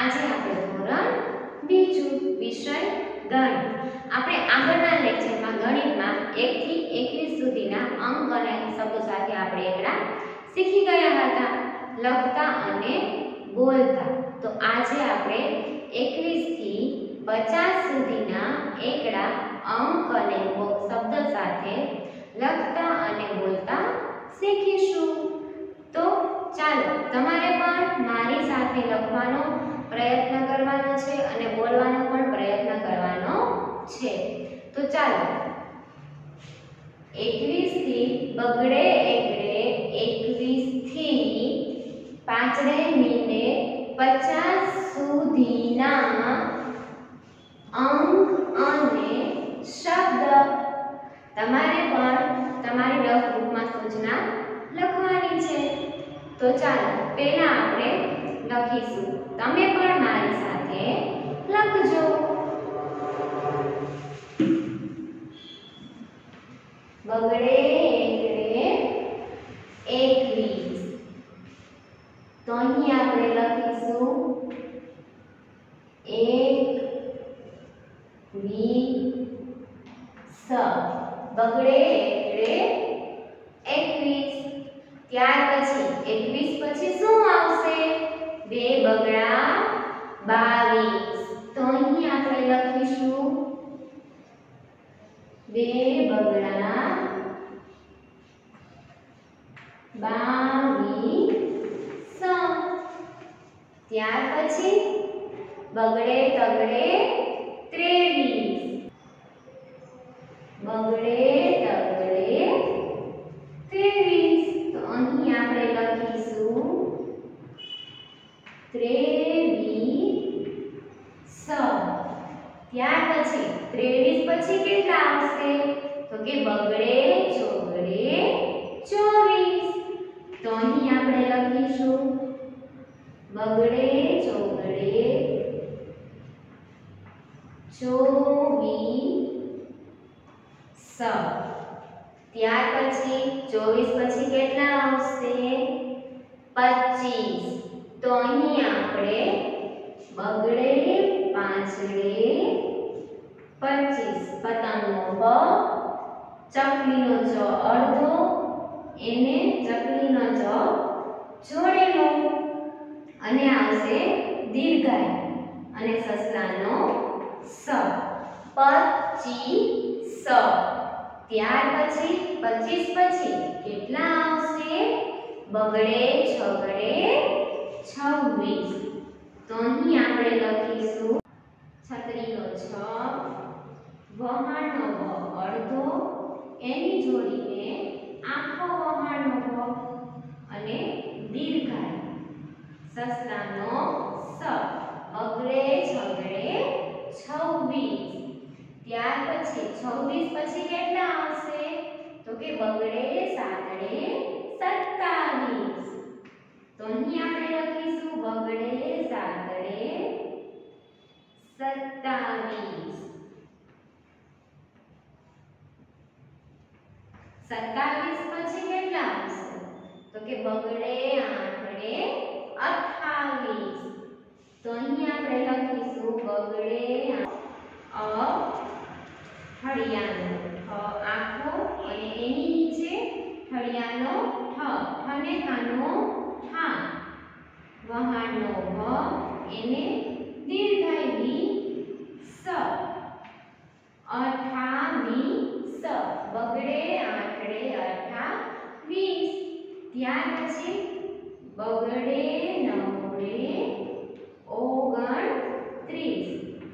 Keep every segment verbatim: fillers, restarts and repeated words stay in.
આજે આપણે ધોરણ બીજું વિષય ગણિત. આપણે આગળના લેક્ચરમાં ગણિતમાં એક થી એકવીસ સુધીના અંક અને શબ્દો સાથે આપણે એકડા શીખી ગયા હતા, લખતા અને બોલતા. તો આજે આપણે એકવીસ થી પચાસ સુધીના એકડા અંક અને શબ્દ સાથે લખતા અને બોલતા શીખીશું. તો ચાલો, તમારે પણ મારી સાથે લખવાનો પ્રયત્ન કરવાનો છે અને બોલવાનો પણ પ્રયત્ન કરવાનો છે. તો ચાલો, એકવીસ થી બગડે એકડે એકવીસ થી પાંચડે મીંડે પચાસ સુધીના અંક અને શબ્દ તમારે પણ તમારી રફ બુકમાં સૂચના લખવાની છે. તો ચાલો, પહેલા આપણે લખીશું. તમે પણ મારી સાથે લખજો. બગડે એકડે એકવીસ. તો અહીં આપણે લખીશું એકવીસ. બગડે એકડે એકવીસ. ત્યાર પછી એકવીસ પછી શું આવશે? બે બગડા બાવીસ. તો અહીં આપણે લખીશું બે બગડા બાવીસ. ત્યાર પછી બગડે તગડે ત્રેવીસ. બગડે તગડે ત્રેવીસ. તો અહીં આપણે લખીશું ત્રેવીસ. ત્યાર પછી ત્રેવીસ પછી કેટલા આવશે? તો કે બગડે ચોગડે ચોવીસ. તો અહીં આપણે લખીશું બગડે ચોગડે ચોવીસ. ત્યાર પછી ચોવીસ પછી કેટલા આવશે? પચીસ. તો અહીં આપણે બગડે પાંચડે પચીસ. પતંગનો બ, ચકલીનો ચ અડધો, એને ચકલીનો ચ જોડેલો અને આવશે દીર્ઘાય અને સસલાનો સ. પચીસ. ત્યાર પછી પચીસ પછી કેટલા આવશે? બગડે છગડે છવ્વીસ. તો અહીં આપણે લખીશું છત્રીનો છ, વહાણનો વ અડધો, એની જોડીને આખો વહાણનો વ અને દીર્ઘાય સસલાનો સ. બગડે છગડે છવ્વીસ. ત્યાર પછી છવ્વીસ પછી કેટલા આવશે? તો કે બગડે સાતડે સત્તાવીસ. તો અહીં આપણે લખીશું બગડે સાતડે સત્તાવીસ. સત્તાવીસ પછી કેટલા આવશે? તો કે બગડે આઠડે અઠ્ઠાવીસ. તો અહીં આપણે લખીશું બગડે અ ઠળિયાનો ઠ આખો અને એની નીચે ઠળિયાનો ઠ, ઠનેકાનો ઠા, વહાણનો વ, એને દીર્ઘાય વી સ. અઠ્ઠાવીસ. બગડે આઠડે અઠ્ઠાવીસ. ત્યાર પછી બગડે નવડે ઓગણત્રીસ.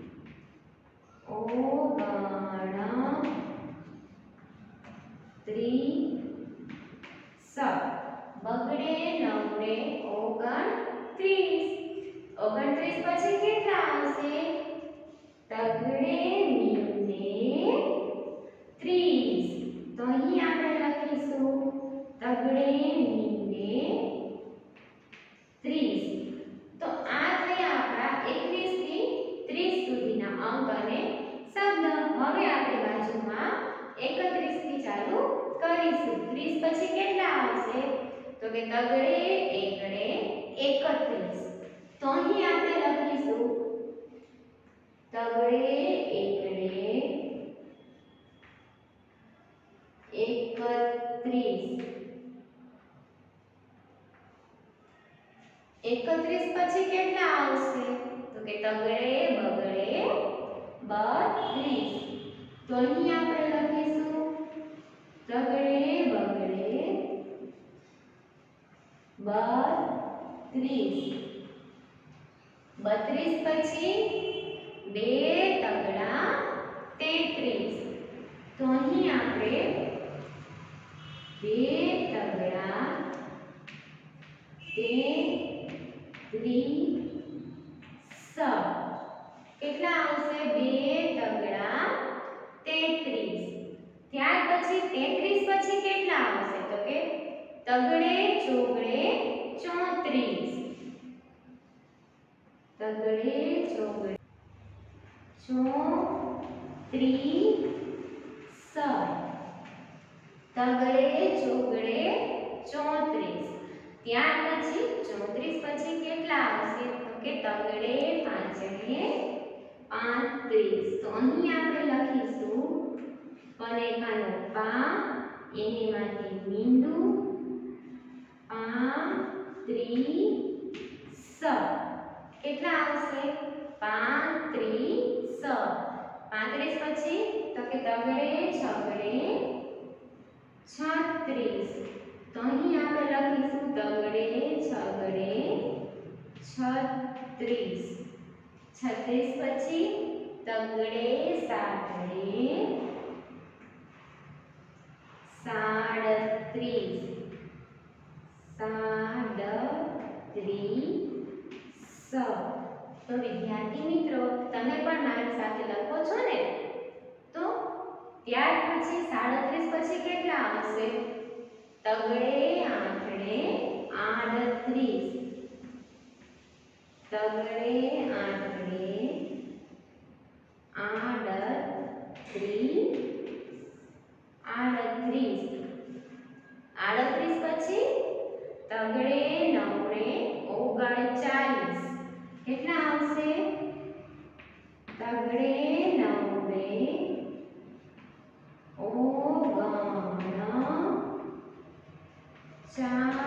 ઓગણત્રીસ. બગડે નવડે ઓગણત્રીસ. ઓગણત્રીસ પછી કેટલા આવશે? તગડે મીંડે ત્રીસ. તો અહીં આપણે લખીશું તગડે મીંડે ત્રીસ. તો આ થયા આપણા એકવીસ થી ત્રીસ સુધીના અંક અને શબ્દ. હવે આપણે બાજુમાં એકત્રીસ થી ચાલુ કરીશું. ત્રીસ પછી કેટલા આવશે? તો કે તગડે એકડે એકત્રીસ. તો અહીં આપણે લખીશું બત્રીસ પછી બે તગડા તેત્રીસ. તો અહીં આપણે બે તગડા તેત્રીસ કેટલા આવશે? બે તગડા તેત્રીસ. ત્યાર પછી તેત્રીસ પછી કેટલા આવશે? તો કે તગડે ચોગડે ચોત્રીસ. તગડે ચોગડે ચોત્રીસ. તગડે ચોગડે ચોત્રીસ. ત્યાર પછી ચોત્રીસ પછી કેટલા આવશે? તો કે તગડે પાંચડે પાંત્રીસ. તો અહીં આપણે લખીશું પનેકાનો પા, એનેમાંથી મીંડુ પાંત્રીસ. કેટલા આવશે? પાંત્રીસ. પાંત્રીસ પછી તો કે તગડે છગડે છત્રીસ. તો અહીં આપણે લખીશું તગડે છગડે છત્રીસ. છત્રીસ પછી તગડે સાતડે સાડત્રીસ. સાડત્રીસ. તો વિદ્યાર્થી મિત્રો, તમે પણ મારી સાથે લખો છો ને? તો ત્યાર પછી સાડત્રીસ પછી કેટલા આવશે? તગડે આઠડે આડત્રીસ. તગડે આઠડે આડત્રીસ. આડત્રીસ. આડત્રીસ પછી તગડે નવડે ઓગણચાલીસ. કેટલા આવશે? તગડે નવડે ઓગણચાલીસ.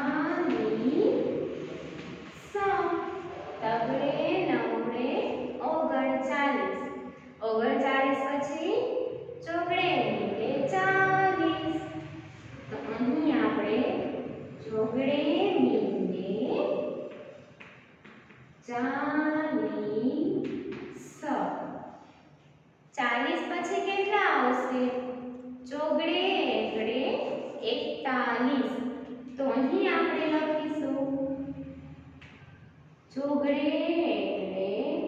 તગડે નવડે ઓગણચાલીસ. ઓગણચાલીસ પછી ચોગડે મીંડે ચાલીસ. તો અહીં આપણે ચોગડે મીંડે ચાલીસ. ચાલીસ પછી કેટલા આવશે? ચોગડે એકડે એકતાલીસ. તો અહીં આપણે લખીશું ચોગડે એકડે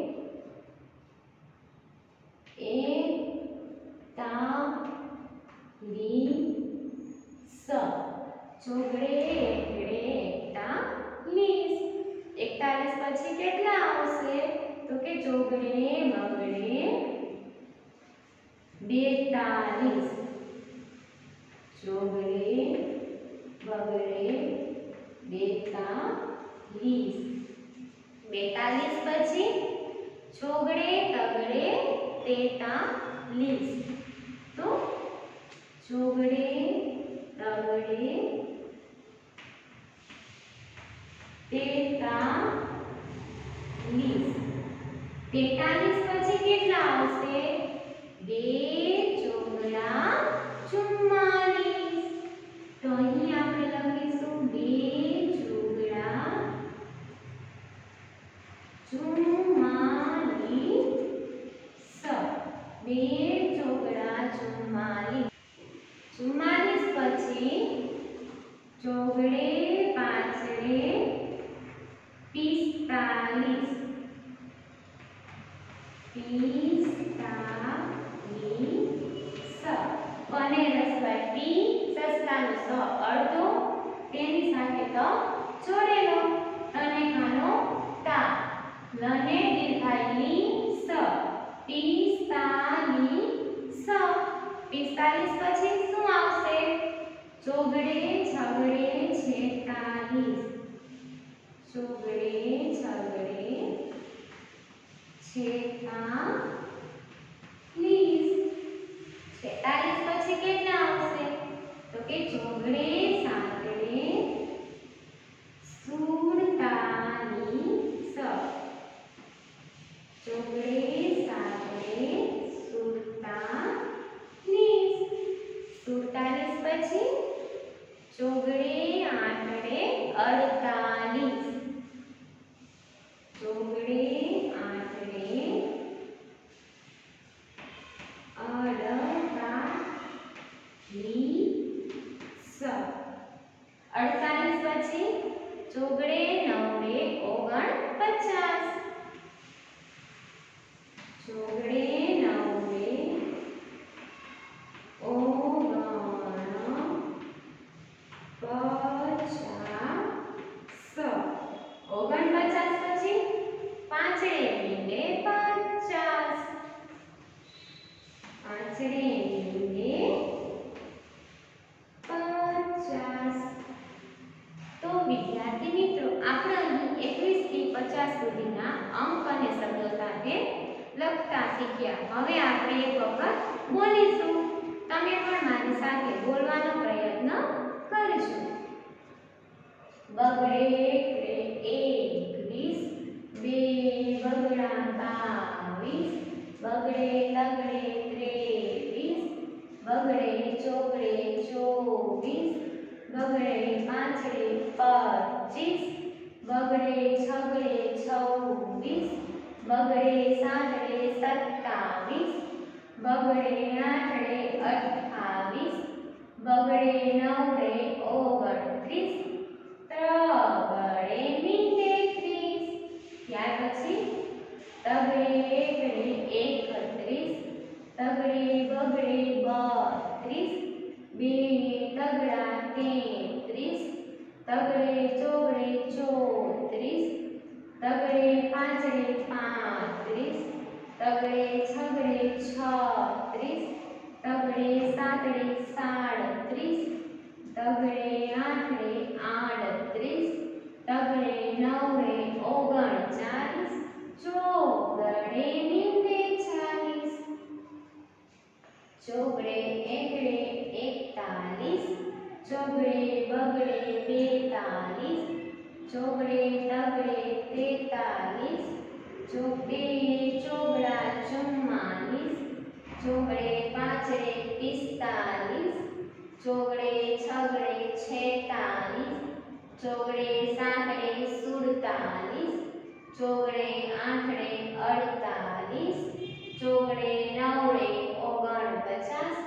એકતાલીસ. ચોગડે એકડે એકતાલીસ. એકતાલીસ પછી કેટલા આવશે? તો કે ચોગડે બગડે બેતાલીસ. ચોગડે બગડે બેતાલીસ. બેતાલીસ પછી ચોગડે તગડે તેતાલીસ. તો ચોગડે તગડે તેતાલીસ. તેતાલીસ પછી કેટલા આવશે? બે ચોગડા ચુમ્માલીસ. તો અહીં આપણે લખીશું બે ચોગડા ચુમ્માલીસ. બે ચોગડા ચુમ્માલીસ. ચુમ્માલીસ પછી ચોગડે પાંચડે પિસ્તાલીસ. પિસ્તાલીસ. પને રસવા ટી, સસલાનો સ અડધો, તેની સાથે ત જોડેલો. તને ખાનો તા, લને દીર્ઘાયની સ. પિસ્તાલીસ. પિસ્તાલીસ પછી શું આવશે? ચોગડે છગડે છેતાલીસ. ચોગડે છગડે છેતાલીસ. છેતાલીસ પછી કેટલા આવશે? તો કે ચોગડે સાતડે સુડતાલીસ. ચોગડે સાતડે સુડતાલીસ. સુડતાલીસ પછી ચોગડે આઠડે અડતાલીસ. ચોગડે હવે આપણે એક વખત બોલીશું. તમે પણ મારી સાથે બોલવાનો પ્રયત્ન કરજો. બગડે એકડે એકવીસ, બે બગડા બાવીસ, બગડે તગડે ત્રેવીસ, બગડે ચોગડે ચોવીસ, બગડે પાંચડે પચીસ, બગડે છગડે છવ્વીસ, બગડે સાતડે સત્તાવીસ, બગડે આઠડે અઠ્ઠાવીસ, બગડે નવડે ઓગણત્રીસ, ત્રગડે મીંડે ત્રીસ. ત્યાર પછી તગડે એકડે એકત્રીસ, તગડે બગડે બત્રીસ, બે તગડા તેત્રીસ, તગડે ચોગડે ચોત્રીસ, તગડે પાંચડે પાંત્રીસ, તગડે છગડે છત્રીસ, તગડે સાતડે સાડત્રીસ, તગડે આઠડે આડત્રીસ, તગડે નવડે ઓગણચાલીસ, ચોગડે મીંડે ચાલીસ, ચોગડે એકડે એકતાલીસ, ચોગડે બગડે બેતાલીસ, ચોગડે તગડે તેતાલીસ, ચોગડે ચોગડા ચુમ્માલીસ, ચોગડે પાંચડે પિસ્તાલીસ, ચોગડે છગડે છેતાલીસ, ચોગડે સાતડે સુડતાલીસ, ચોગડે આઠડે અડતાલીસ, ચોગડે નવડે ઓગણપચાસ,